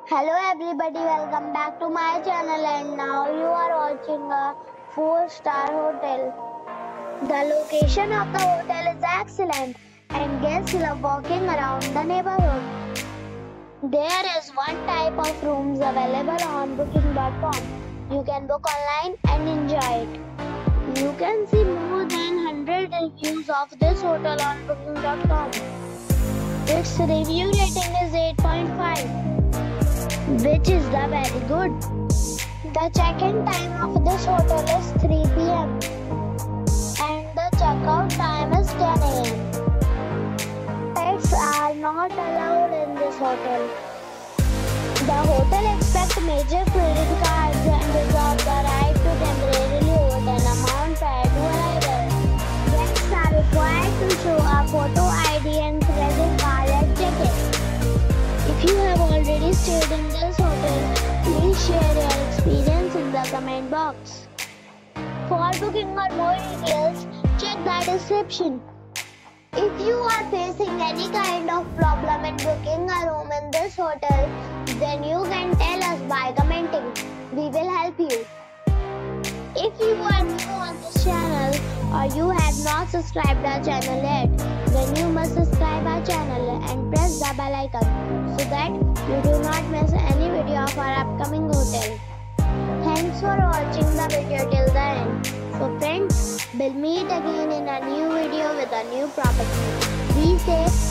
Hello everybody, welcome back to my channel and now you are watching a 4-star hotel. The location of the hotel is excellent and guests love walking around the neighborhood. There is one type of rooms available on booking.com. You can book online and enjoy it. You can see more than 100 reviews of this hotel on booking.com. Its review rating is 8.5. which is the very good. The check-in time of this hotel is 3 p.m. and the check-out time is 10 a.m. Pets are not allowed in this hotel. The hotel accepts major credit cards and reserves the right to temporarily hold an amount prior to arrival. Guests are required to show a photo ID and credit card at check-in. If you have already stayed in this hotel, please share your experience in the comment box. For booking or more details, check the description. If you are facing any kind of problem in booking a room in this hotel, then you can tell us by commenting. We will help you. If you are new on this channel or you have not subscribed our channel yet, then you must subscribe our channel and press the bell icon so that you do not miss any video of our upcoming hotel. Thanks for watching the video till the end. So friends, we'll meet again in a new video with a new property. Be safe